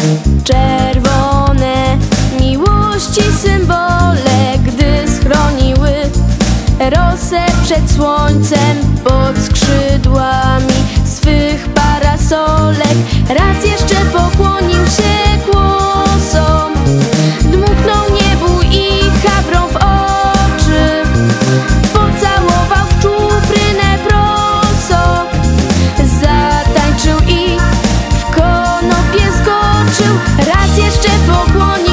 Czerwone miłości symbole, gdy schroniły rosę przed słońcem pod skrzydłami swych parasolek. Raz jeszcze pokłonił się głosom, dmuchnął niebu i chabrom w oczy, pocałował w czuprynę proso, zatańczył i w konopie zgoczył. Raz jeszcze pokłonił